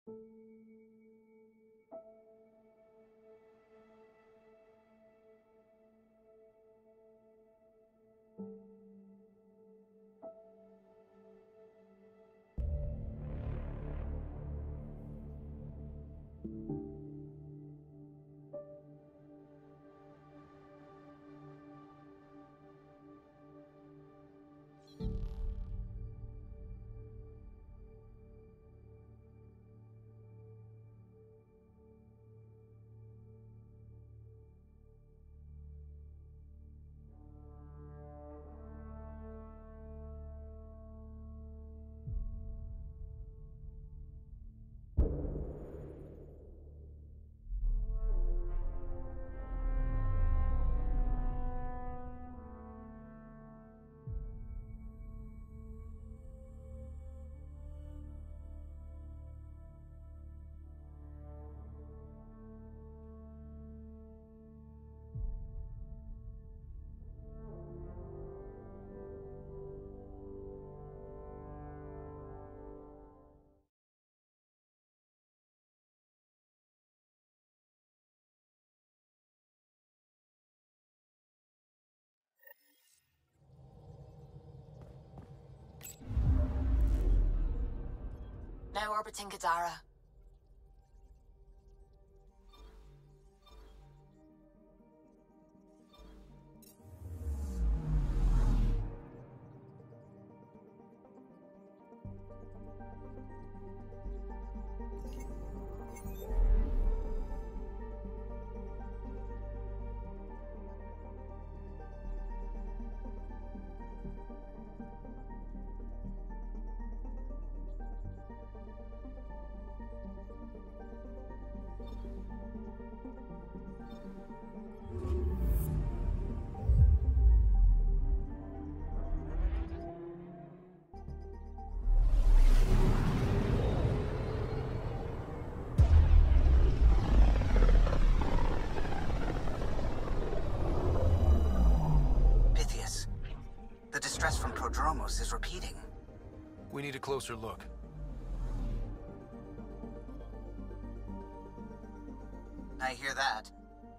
Now orbiting Kadara. The distress from Prodromos is repeating. We need a closer look. I hear that.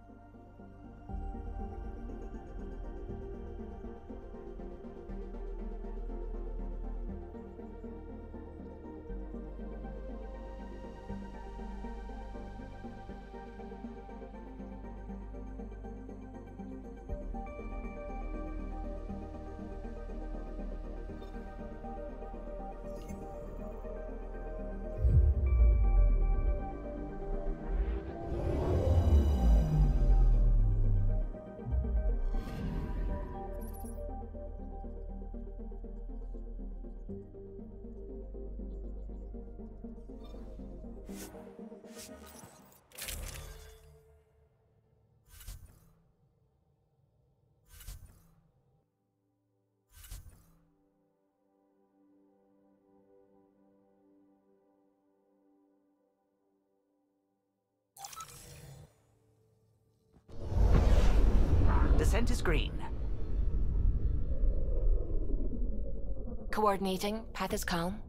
Descent is green. Coordinating. Path is calm.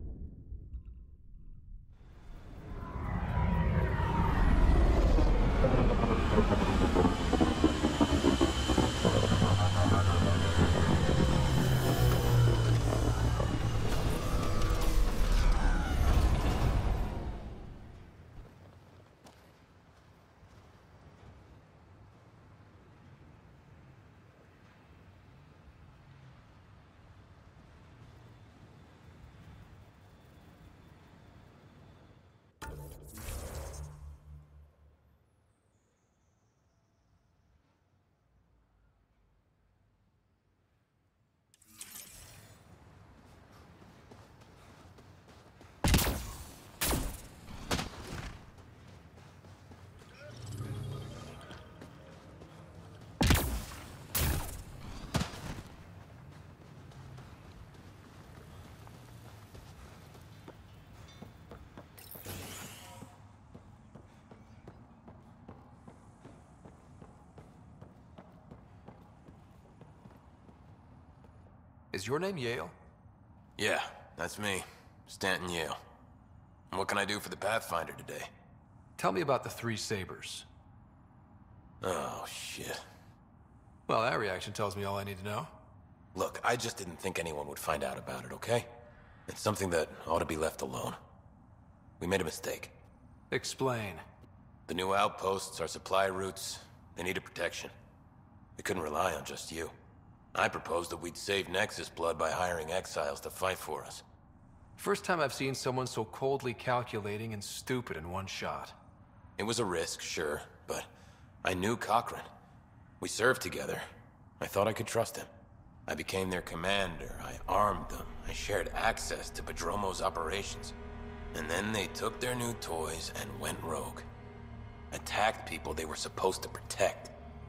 Is your name Yale? Yeah, that's me. Stanton Yale. What can I do for the Pathfinder today? Tell me about the three sabers. Oh, shit. Well, that reaction tells me all I need to know. Look, I just didn't think anyone would find out about it, okay? It's something that ought to be left alone. We made a mistake. Explain. The new outposts, our supply routes, they needed protection. We couldn't rely on just you. I proposed that we'd save Nexus blood by hiring exiles to fight for us. First time I've seen someone so coldly calculating and stupid in one shot. It was a risk, sure, but I knew Cochrane. We served together. I thought I could trust him. I became their commander, I armed them, I shared access to Prodromos' operations. And then they took their new toys and went rogue. Attacked people they were supposed to protect.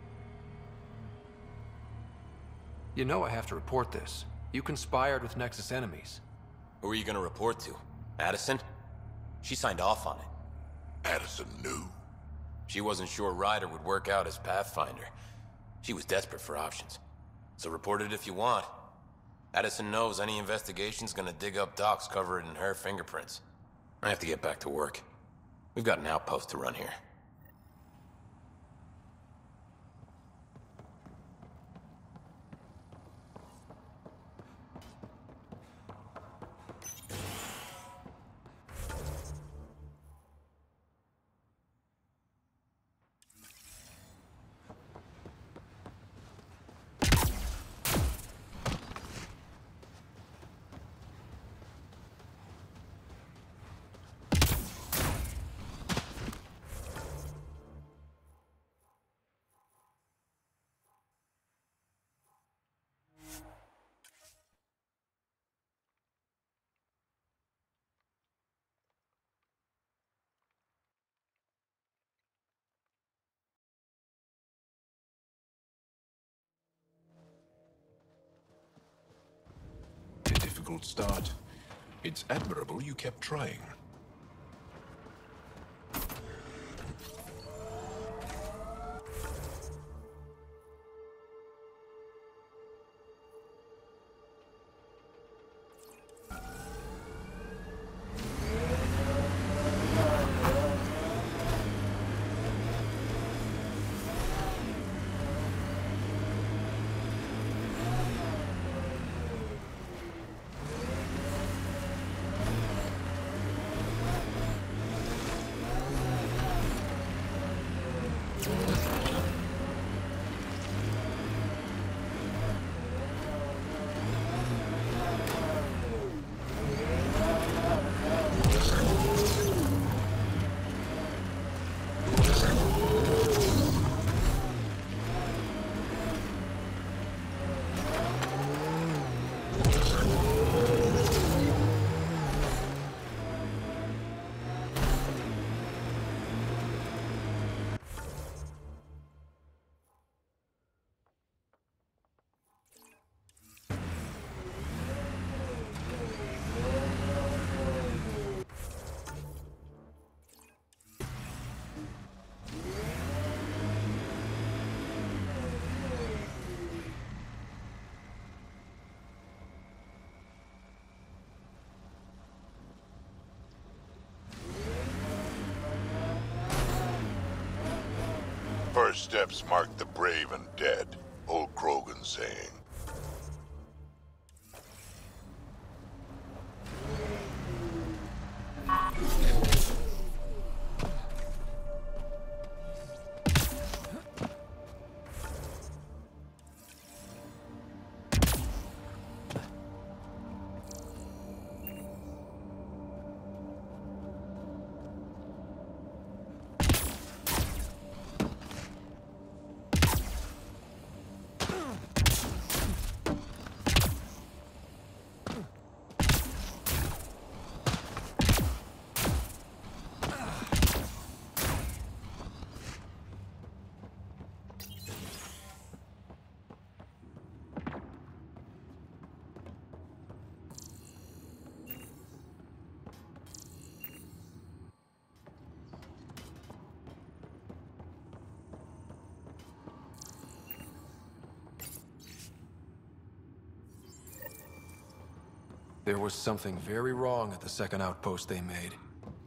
You know I have to report this. You conspired with Nexus enemies. Who are you gonna report to? Addison? She signed off on it. Addison knew. She wasn't sure Ryder would work out as Pathfinder. She was desperate for options. So report it if you want. Addison knows any investigation's gonna dig up docs covered in her fingerprints. I have to get back to work. We've got an outpost to run here. A difficult start. It's admirable you kept trying. First steps mark the brave and dead, old Krogan saying. There was something very wrong at the second outpost they made.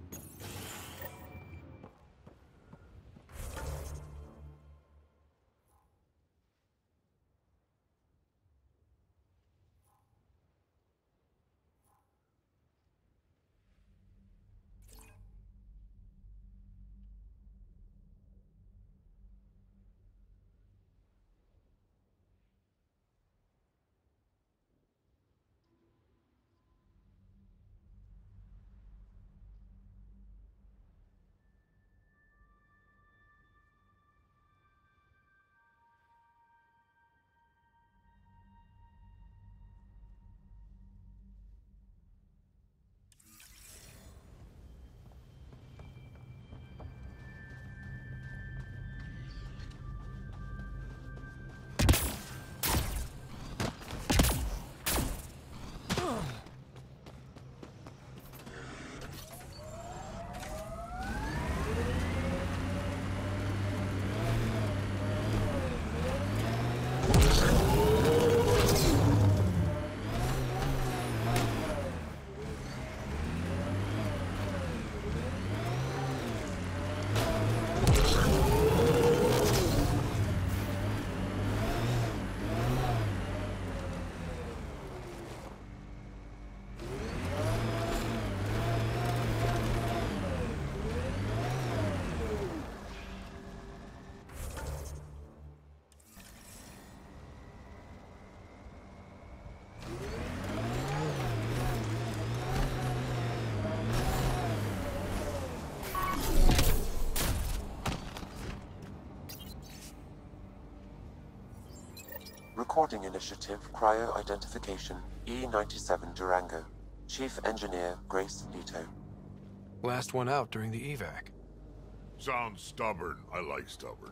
Recording Initiative Cryo-Identification E-97 Durango. Chief Engineer Grace Leto. Last one out during the evac. Sounds stubborn. I like stubborn.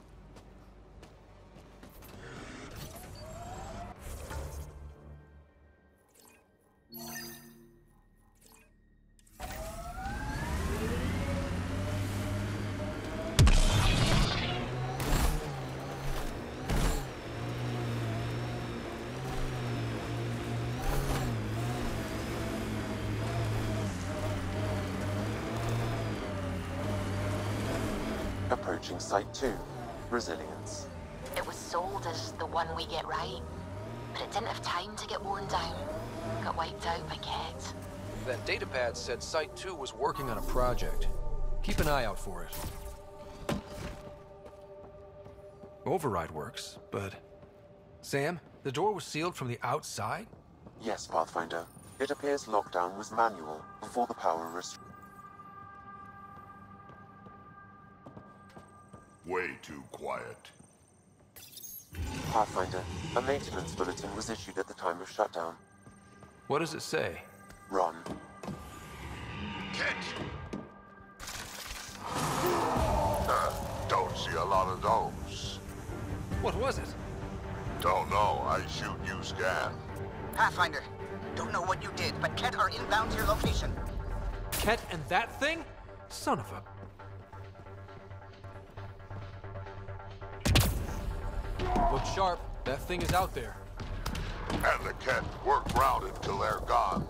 Approaching Site 2. Resilience. It was sold as the one we get right, but it didn't have time to get worn down. Got wiped out by Ket. That datapad said Site 2 was working on a project. Keep an eye out for it. Override works, but... Sam, the door was sealed from the outside? Yes, Pathfinder. It appears lockdown was manual before the power restriction. Way too quiet. Pathfinder, a maintenance bulletin was issued at the time of shutdown. What does it say? Run. Ket! Don't see a lot of those. What was it? Don't know. I shoot, you scan. Pathfinder, don't know what you did, but Ket are inbound to your location. Ket and that thing? Son of a... Look sharp. That thing is out there. And the Ket work round it till they're gone.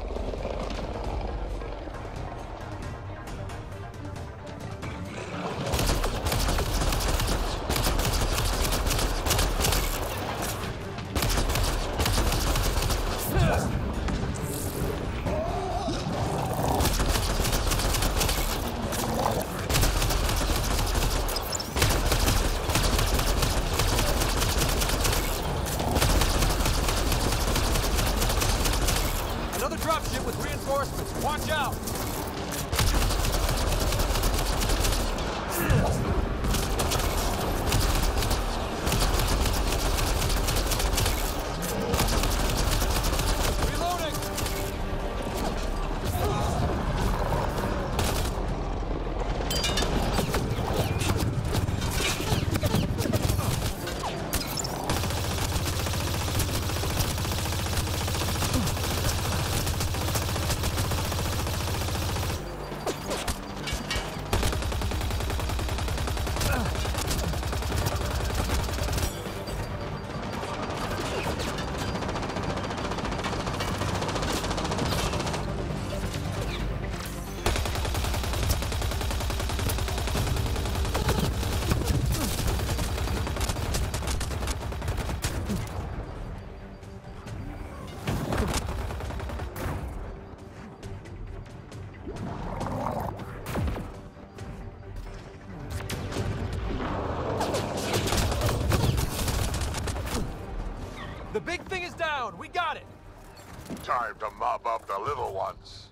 Another dropship with reinforcements. Watch out! Reloading! The big thing is down! We got it! Time to mop up the little ones.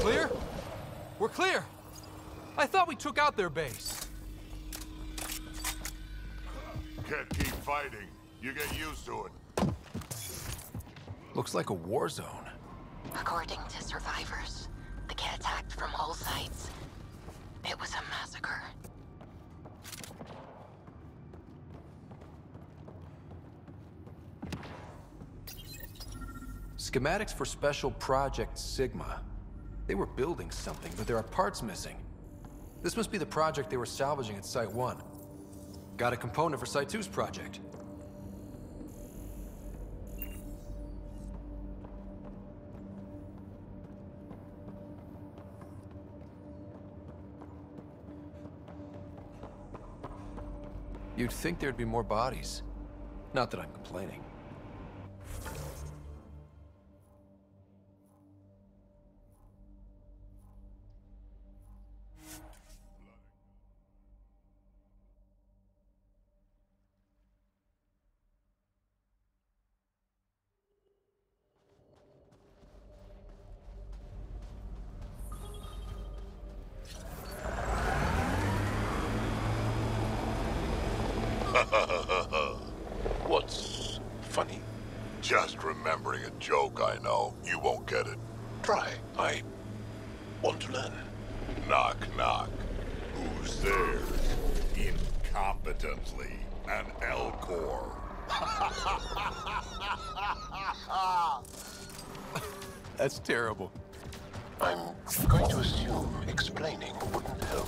Clear? We're clear! I thought we took out their base. Can't keep fighting. You get used to it. Looks like a war zone. According to survivors, the kit attacked from all sides. It was a massacre. Schematics for Special Project Sigma. They were building something, but there are parts missing. This must be the project they were salvaging at Site 1. Got a component for Site 2's project. You'd think there'd be more bodies. Not that I'm complaining. What's funny? Just remembering a joke, I know. You won't get it. Try. I want to learn. Knock, knock. Who's there? Incompetently, an Elcor. That's terrible. I'm going to assume explaining wouldn't help.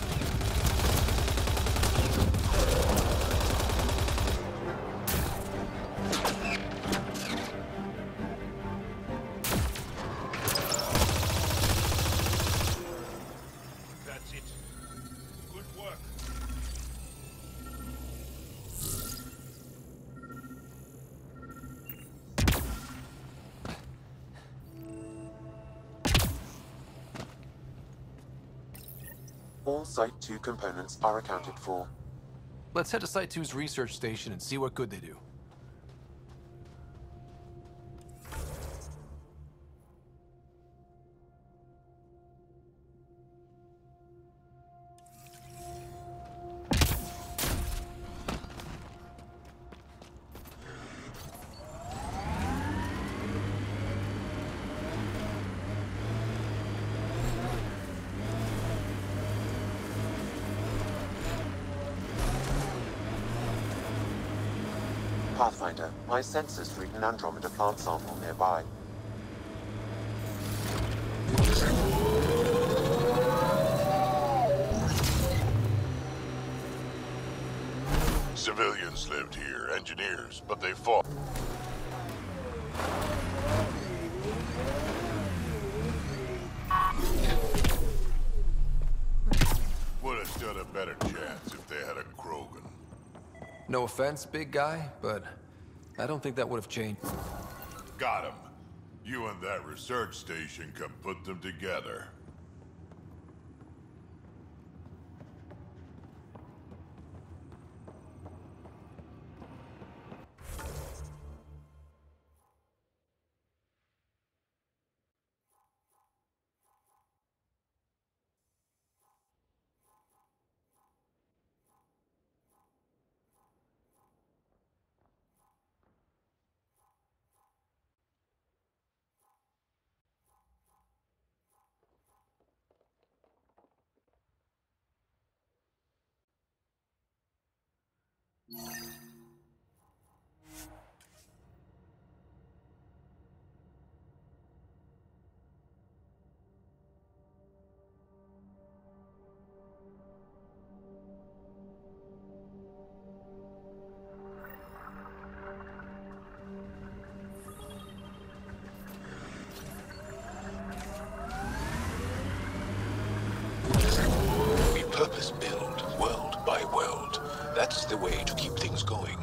That's it. Good work. All Site 2 components are accounted for. Let's head to Site 2's research station and see what good they do. Pathfinder, my sensors read an Andromeda plant sample nearby. Civilians lived here, engineers, but they fought. Would have stood a better chance if they had a Krogan. No offense, big guy, but I don't think that would have changed. Got him. You and that research station can put them together. We purpose build, world by world. That's the way to keep things going.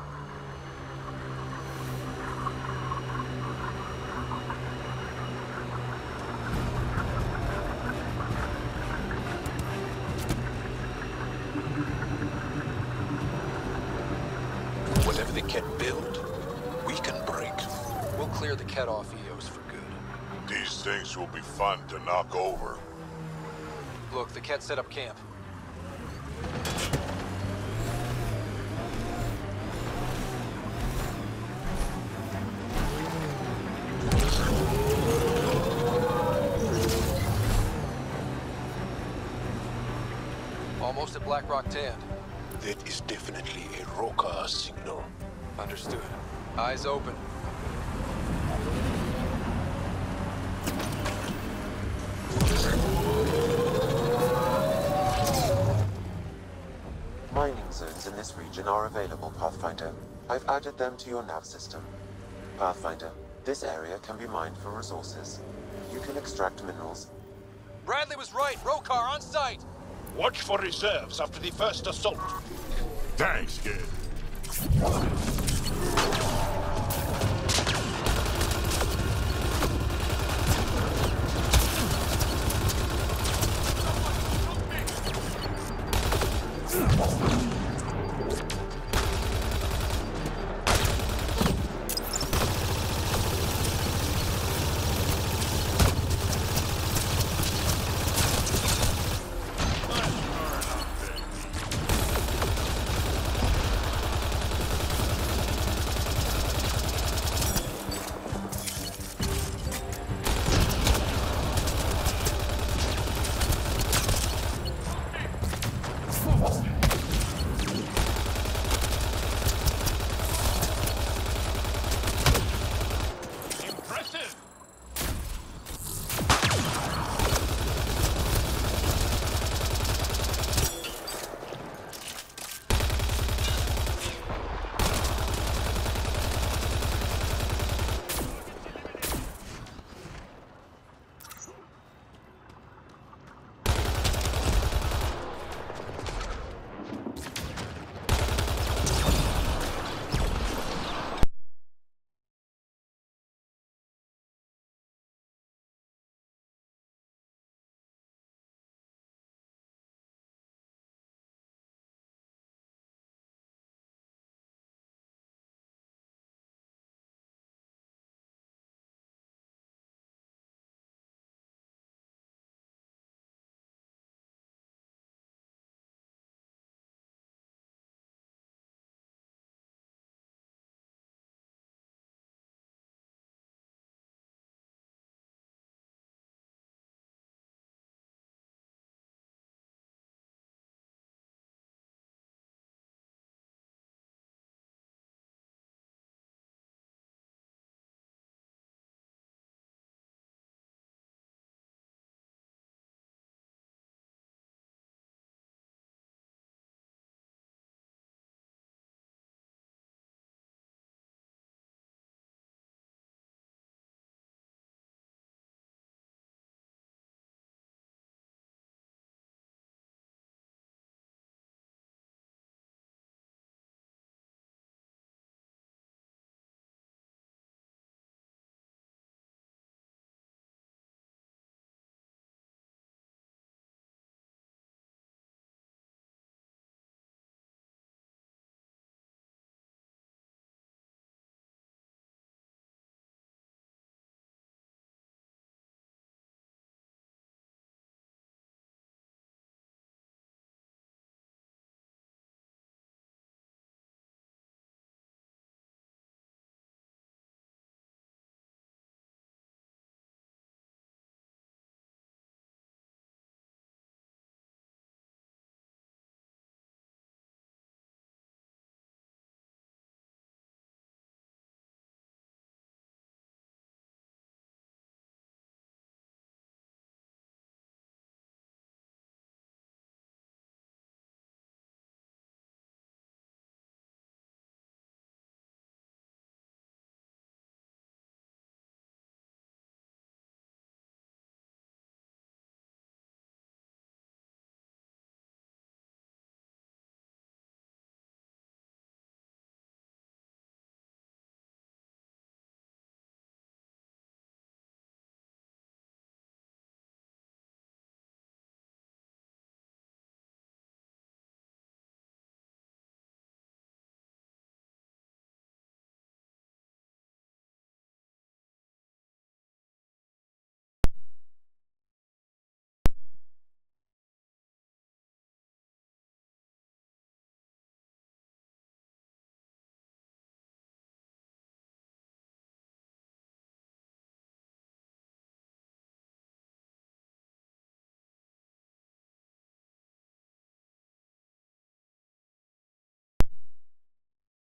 Whatever the Ket build, we can break. We'll clear the Ket off EOS for good. These These things will be fun to knock over. Look, the Kett set up camp. Almost at Black Rock Tand. That is definitely a Roka signal. Understood. Eyes open. Mining zones in this region are available, Pathfinder. I've added them to your nav system. Pathfinder, this area can be mined for resources. You can extract minerals. Bradley was right. Rokar on site. Watch for reserves after the first assault. Thanks, kid.